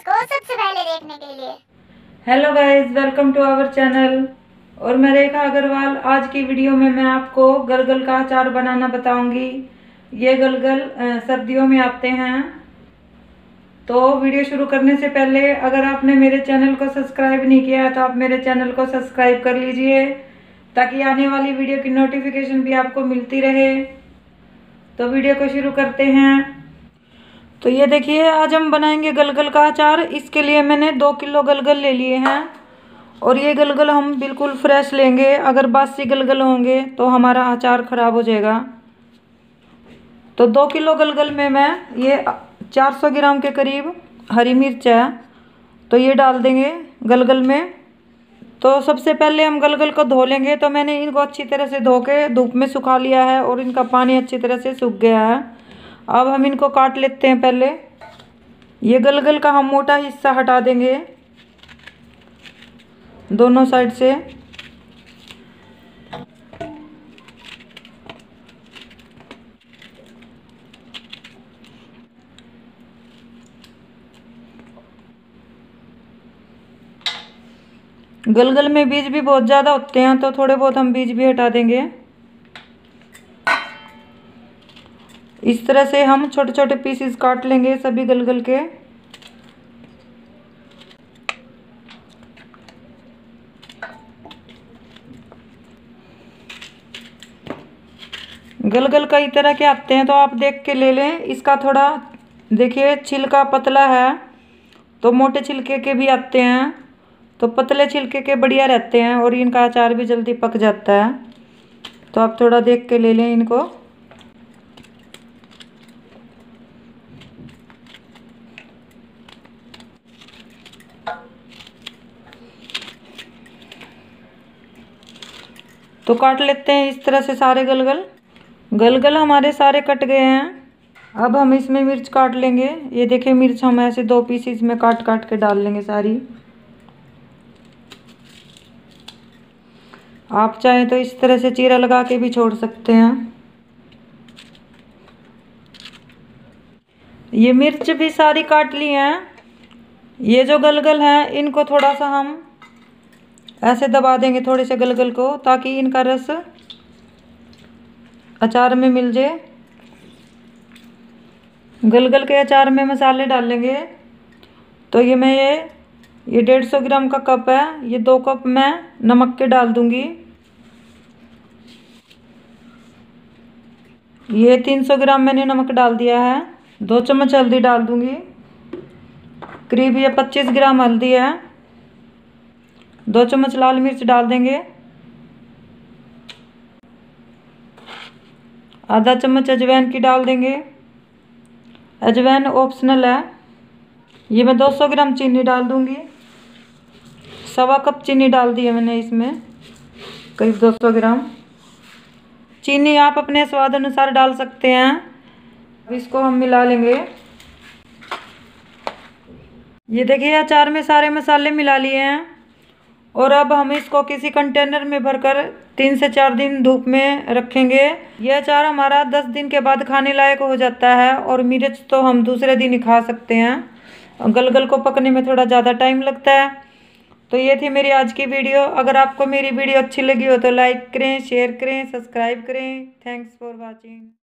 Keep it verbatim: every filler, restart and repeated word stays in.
को सबसे पहले देखने के लिए। Hello guys, welcome to our channel. और मैं रेखा अग्रवाल। आज की वीडियो में मैं आपको गलगल का अचार बनाना बताऊंगी। ये गलगल अ, सर्दियों में आते हैं। तो वीडियो शुरू करने से पहले अगर आपने मेरे चैनल को सब्सक्राइब नहीं किया है तो आप मेरे चैनल को सब्सक्राइब कर लीजिए, ताकि आने वाली वीडियो की नोटिफिकेशन भी आपको मिलती रहे। तो वीडियो को शुरू करते हैं। तो ये देखिए, आज हम बनाएंगे गलगल का अचार। इसके लिए मैंने दो किलो गलगल ले लिए हैं। और ये गलगल हम बिल्कुल फ्रेश लेंगे। अगर बासी गलगल होंगे तो हमारा अचार खराब हो जाएगा। तो दो किलो गलगल में मैं ये चार सौ ग्राम के करीब हरी मिर्च है, तो ये डाल देंगे गलगल में। तो सबसे पहले हम गलगल को धो लेंगे। तो मैंने इनको अच्छी तरह से धो के धूप में सुखा लिया है और इनका पानी अच्छी तरह से सूख गया है। अब हम इनको काट लेते हैं। पहले ये गलगल का हम मोटा हिस्सा हटा देंगे दोनों साइड से। गलगल में बीज भी बहुत ज़्यादा होते हैं, तो थोड़े बहुत हम बीज भी हटा देंगे। इस तरह से हम छोटे छोटे पीसेस काट लेंगे सभी गलगल के। गलगल कई तरह के आते हैं, तो आप देख के ले लें। इसका थोड़ा देखिए छिलका पतला है, तो मोटे छिलके के भी आते हैं। तो पतले छिलके के बढ़िया रहते हैं और इनका अचार भी जल्दी पक जाता है। तो आप थोड़ा देख के ले लें इनको। तो काट लेते हैं इस तरह से सारे गलगल। गलगल हमारे सारे कट गए हैं। अब हम इसमें मिर्च काट लेंगे। ये देखिए, मिर्च हम ऐसे दो पीसेस में काट काट के डाल लेंगे सारी। आप चाहें तो इस तरह से चीरा लगा के भी छोड़ सकते हैं। ये मिर्च भी सारी काट ली हैं। ये जो गलगल हैं इनको थोड़ा सा हम ऐसे दबा देंगे थोड़े से गलगल को, ताकि इनका रस अचार में मिल जाए। गलगल के अचार में मसाले डालेंगे। तो ये मैं ये ये डेढ़ सौ ग्राम का कप है, ये दो कप मैं नमक के डाल दूंगी। ये तीन सौ ग्राम मैंने नमक डाल दिया है। दो चम्मच हल्दी डाल दूंगी। करीब ये पच्चीस ग्राम हल्दी है। दो चम्मच लाल मिर्च डाल देंगे। आधा चम्मच अजवाइन की डाल देंगे। अजवाइन ऑप्शनल है। ये मैं दो सौ ग्राम चीनी डाल दूंगी। सवा कप चीनी डाल दी है मैंने इसमें, करीब दो सौ ग्राम चीनी। आप अपने स्वाद अनुसार डाल सकते हैं। अब इसको हम मिला लेंगे। ये देखिए, अचार में सारे मसाले मिला लिए हैं। और अब हम इसको किसी कंटेनर में भरकर तीन से चार दिन धूप में रखेंगे। यह अचार हमारा दस दिन के बाद खाने लायक हो जाता है। और मिर्च तो हम दूसरे दिन ही खा सकते हैं। गलगल को पकने में थोड़ा ज़्यादा टाइम लगता है। तो ये थी मेरी आज की वीडियो। अगर आपको मेरी वीडियो अच्छी लगी हो तो लाइक करें, शेयर करें, सब्सक्राइब करें। Thanks for watching.